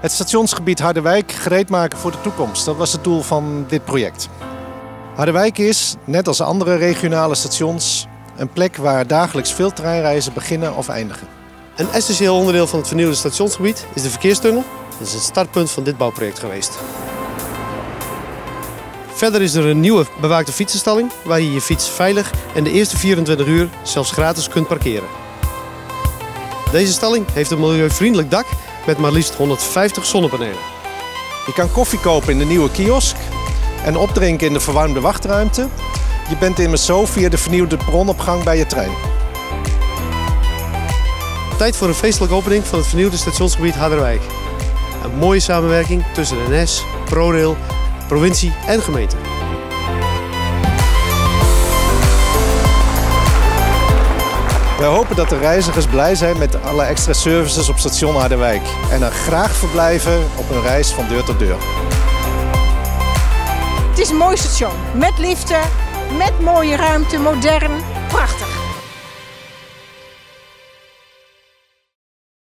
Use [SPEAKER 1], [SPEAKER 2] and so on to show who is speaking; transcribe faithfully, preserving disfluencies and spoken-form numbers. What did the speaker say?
[SPEAKER 1] Het stationsgebied Harderwijk gereed maken voor de toekomst. Dat was het doel van dit project. Harderwijk is, net als andere regionale stations, een plek waar dagelijks veel treinreizen beginnen of eindigen.
[SPEAKER 2] Een essentieel onderdeel van het vernieuwde stationsgebied is de verkeerstunnel. Dat is het startpunt van dit bouwproject geweest. Verder is er een nieuwe bewaakte fietsenstalling waar je je fiets veilig en de eerste vierentwintig uur zelfs gratis kunt parkeren. Deze stalling heeft een milieuvriendelijk dak met maar liefst honderdvijftig zonnepanelen.
[SPEAKER 1] Je kan koffie kopen in de nieuwe kiosk en opdrinken in de verwarmde wachtruimte. Je bent immers zo via de vernieuwde bronopgang bij je trein.
[SPEAKER 2] Tijd voor een feestelijke opening van het vernieuwde stationsgebied Harderwijk. Een mooie samenwerking tussen de N S, ProRail, provincie en gemeente.
[SPEAKER 1] We hopen dat de reizigers blij zijn met alle extra services op station Harderwijk en er graag verblijven op een reis van deur tot deur.
[SPEAKER 3] Het is een mooi station, met liften, met mooie ruimte, modern, prachtig.